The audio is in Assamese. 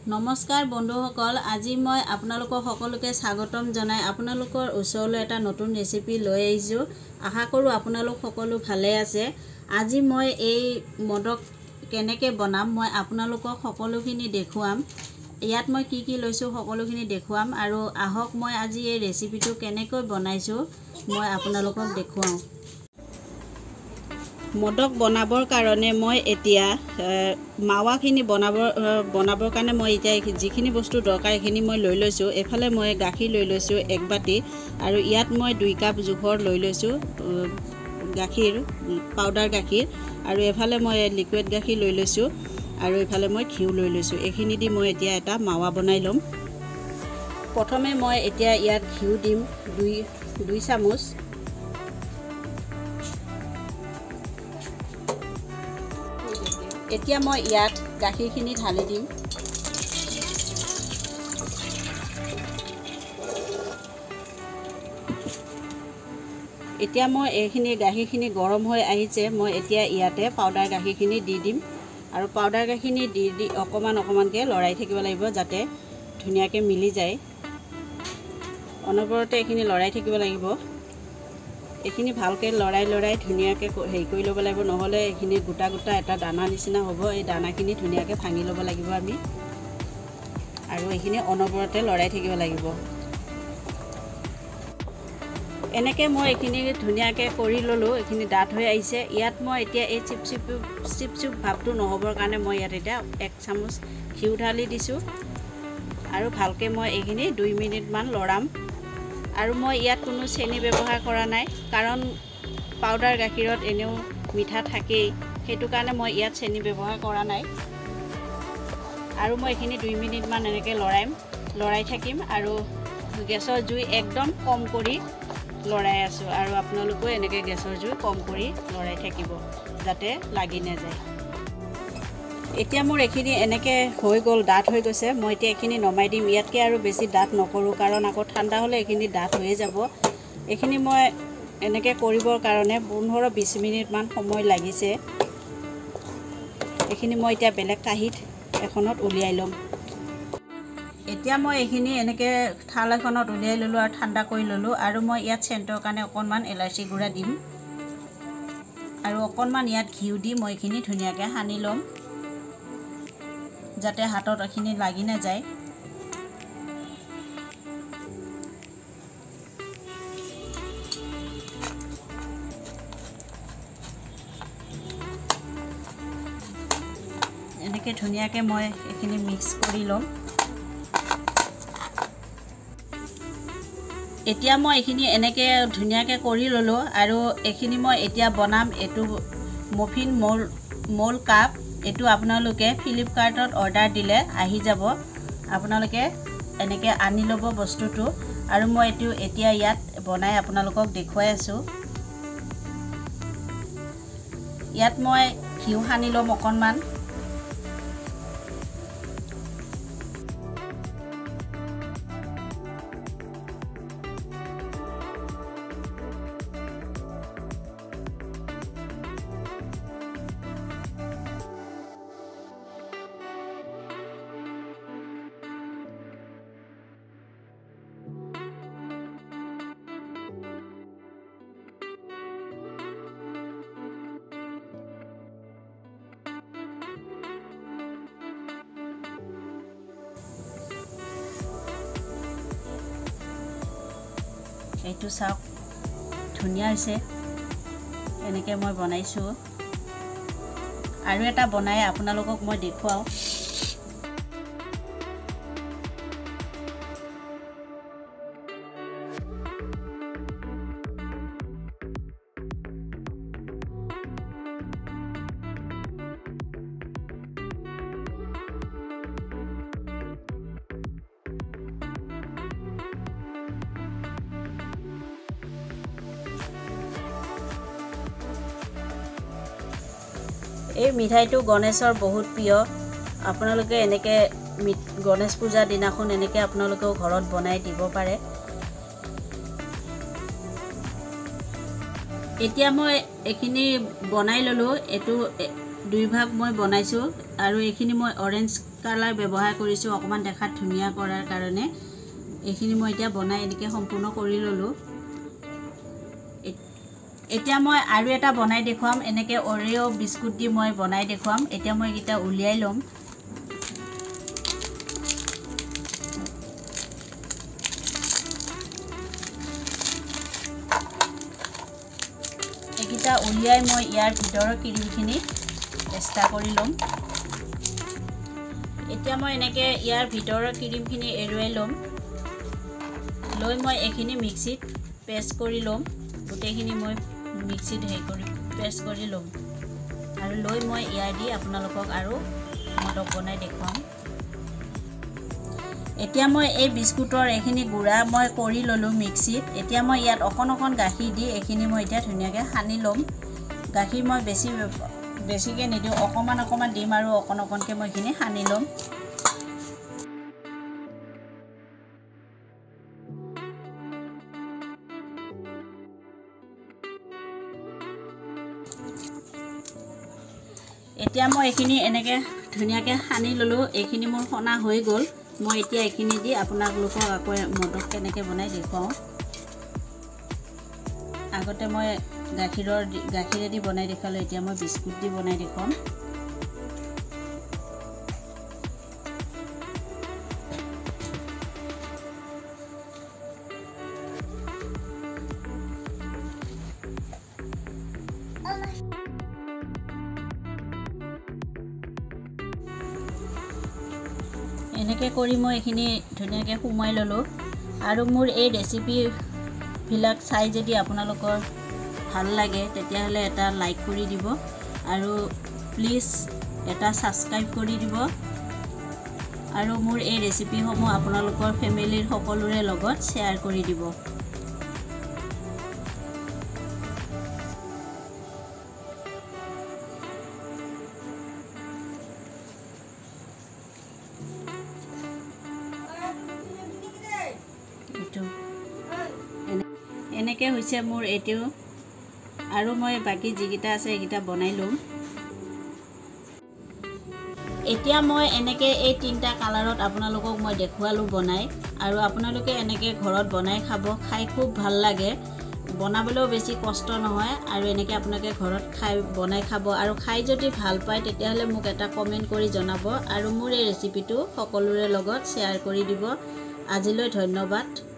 नमस्कार बंधुসকল আজি মই আপোনালোকক সকলোকে স্বাগতম জনাই আপোনালোকৰ ওচৰলৈ এটা নতুন ৰেচিপি লৈ আহিছো আশা কৰো আপোনালোক সকলো ভালে আছে আজি মই এই মদক কেনেকৈ বনাম মই আপোনালোকক সকলোখিনি দেখুৱাম ইয়াত মই কি লৈছো সকলোখিনি দেখুৱাম আৰু আহক মই আজি এই ৰেচিপিটো কেনেকৈ বনাইছো মই আপোনালোকক দেখুৱাম মদক বনাবৰ কাৰণে মই এতিয়া মাৱাখিনি বনাবৰ কাৰণে মই এতিয়া যিখিনি বস্তু দৰকাৰ এখিনি মই লৈ লৈছো এফালে মই গাখীৰ লৈ লৈছো এক বাটি আৰু ইয়াত মই 2 কাপ জোখৰ লৈ লৈছো গাখীৰ পাউডাৰ গাখীৰ আৰু এফালে মই লিকুইড গাখীৰ লৈ লৈছো আৰু এফালে মই ঘিউ লৈ লৈছো এখিনি দি মই এতিয়া এটা মাৱা বনাই লম প্ৰথমে মই এতিয়া ইয়াত ঘিউ দিম 2 চামুচ এতিয়া মই ইয়াত গাখীৰখিনি ঢালি দিম এতিয়া মই এইখিনি গাখীৰখিনি গৰম হৈ আহিছে মই এতিয়া ইয়াতে পাউডাৰ গাখীৰখিনি দি দিম আৰু পাউডাৰ গাখীৰখিনি দি অকমানকে লৰাই থাকিব লাগিব যাতে ধুনিয়াকৈ মিলি যায় অনবৰতে এইখিনি লৰাই থাকিব লাগিব এখিনি ভালকে লৰাই ধুনিয়াকৈ হেই কৰি ল'ব লাগিব নহলে এখিনি গোটা এটা দানা নিচিনা হ'ব এই দানাখিনি ধুনিয়াকৈ ভাঙি ল'ব লাগিব আমি আৰু এখিনি অনবৰতে লৰাই থাকিব লাগিব এনেকৈ মই এখিনি ধুনিয়াকৈ কৰি ললো এখিনি ডাঠ হৈ আহিছে ইয়াত মই এতিয়া এই চিপ ভাবটো নহবৰ কাৰণে মই ইয়াত এটা 1 চামুচ ঘিউ ঢালি দিছো আৰু ভালকে মই এখিনি 2 মিনিট মান লৰাম আৰু মই ইয়াত কোনো চেনি ব্যৱহাৰ কৰা নাই কাৰণ পাউডাৰ গাখীৰত এনেও মিঠা থাকেই হেতু কাৰণে মই ইয়াত চেনি ব্যৱহাৰ কৰা নাই আৰু মই এখিনি 2 মিনিট মান এনেকৈ লৰাই থাকিম আৰু গেছৰ জুই একদম কম কৰি লৰাই আছো আৰু আপোনালোকো এনেকৈ গেছৰ জুই কম কৰি লৰাই থাকিব যাতে লাগি নাযায় এতিয়া মোৰ এখিনি এনেকৈ হৈ গল ডাঠ হৈ গৈছে মই এতিয়া এখিনি নমাই দিম ইয়াতকে আৰু বেছি ডাঠ নকৰো কাৰণ আকৌ ঠাণ্ডা হলে এখিনি ডাঠ হৈ যাব এখিনি মই এনেকৈ কৰিবৰ কাৰণে 15-20 মিনিট মান সময় লাগিছে এখিনি মই এতিয়া বেলেগ কাহিত এখনত উলিয়াই লম এতিয়া মই এখিনি এনেকৈ থাল এখনত উলিয়াই ললো আৰু ঠাণ্ডা কৰি ললো আৰু মই ইয়াত চেণ্টৰ কাৰণে অকনমান ইলাচি গুড়া দিম আৰু অকনমান ইয়াত ঘিউ দি মই এখিনি ধুনিয়াকৈ সানি লম যাতে হাতত এখিনি লাগি না যায় এনেকৈ ধুনিয়াকৈ মই এখিনি মিক্স কৰি লম এতিয়া মই এখিনি এনেকৈ ধুনিয়াকৈ কৰি ললো আৰু এখিনি মই এতিয়া বনাম এটো মফিন মোল কাপ এটো আপোনালোকে ফ্লিপকাৰ্টত অৰ্ডাৰ দিলে আহি যাব আপোনালোকে এনেকৈ আনি লব বস্তুটো আৰু মই এটো এতিয়া ইয়াত বনাই আপোনালোকক দেখুৱাই আছো ইয়াত মই ঘিউ সানি লম অকনমান এইটো চাওক ধুনিয়া হৈছে এনেকৈ মই বনাইছো আৰু এটা বনাই আপোনালোকক মই দেখুৱাও এই মিঠাইটো গণেশৰ বহুত প্ৰিয় আপোনালোকে এনেকৈ গণেশ পূজা দিনাখন এনেকৈ আপোনালোকেও ঘৰত বনাই দিব পাৰে এতিয়া মই এখিনি বনাই ললো এটো দুই ভাগ মই বনাইছো আৰু এখিনি মই অৰেঞ্জ কালাৰ ব্যৱহাৰ কৰিছোঁ অকমান দেখাত ধুনিয়া কৰাৰ কাৰণে এইখিনি মই এতিয়া বনাই এনেকৈ সম্পূৰ্ণ কৰি ললো এতিয়া মই আৰু এটা বনাই দেখুৱাম এনেকৈ অৰিও বিস্কুট দি মই বনাই দেখুৱাম এতিয়া মই এটা উলিয়াই লম এটা উলিয়াই মই ইয়াৰ ভিতৰৰ ক্ৰীমখিনি চেষ্টা কৰি লম এতিয়া মই এনেকৈ ইয়াৰ ভিতৰৰ ক্ৰীমখিনি এৰুৱাই লম লৈ মই এইখিনি মিক্সিত পেষ্ট কৰি লম গোটেইখিনি মই মিক্সিত পেষ্ট কৰি লম আৰু লৈ মই ইয়াৰ দি আপোনালোকক আৰু মদক বনাই দেখুৱাম এতিয়া মই এই বিস্কুটৰ এইখিনি গুড়া মই কৰি ললো মিক্সিত এতিয়া মই ইয়াত অকণ গাখীৰ দি এইখিনি মই এতিয়া ধুনীয়াকৈ সানি লম গাখীৰ মই বেছিকৈ নিদিওঁ অকণমান দিম আৰু অকণকৈ মই এইখিনি সানি লম এতিয়া মই এইখিনি এনেকৈ ধুনীয়াকৈ সানি ললো এইখিনি মোৰ সনা হৈ গ'ল মই এতিয়া এইখিনি দি আপোনালোকক আকৌ মদক কেনেকৈ বনাই দেখুৱাও আগতে মই গাখীৰেদি বনাই দেখালো এতিয়া মই বিস্কুট দি বনাই দেখুৱাম এনেকৈ কৰি মই এইখিনি ধুনীয়াকৈ সুমাই ললো আৰু মোৰ এই ৰেচিপিবিলাক চাই যদি আপোনালোকৰ ভাল লাগে তেতিয়াহ'লে এটা লাইক কৰি দিব আৰু প্লিজ এটা সাবস্ক্ৰাইব কৰি দিব আৰু মোৰ এই ৰেচিপিসমূহ আপোনালোকৰ ফেমিলিৰ সকলোৰে লগত শ্বেয়াৰ কৰি দিব এনেকৈ হৈছে মোৰ এইটো আৰু মই বাকি যিকিটা আছে এইকিটা বনাই লম এতিয়া মই এনেকৈ এই তিনটা কালাৰত আপোনালোকক মই দেখুৱালো বনাই আৰু আপোনালোকে এনেকৈ ঘৰত বনাই খাব খাই খুব ভাল লাগে বনাবলৈও বেছি কষ্ট নহয় আৰু এনেকৈ আপোনালোকে ঘৰত বনাই খাব আৰু খাই যদি ভাল পায় তেতিয়াহ'লে মোক এটা কমেন্ট কৰি জনাব আৰু মোৰ এই ৰেচিপিটো সকলোৰে লগত শ্বেয়াৰ কৰি দিব আজিলৈ ধন্যবাদ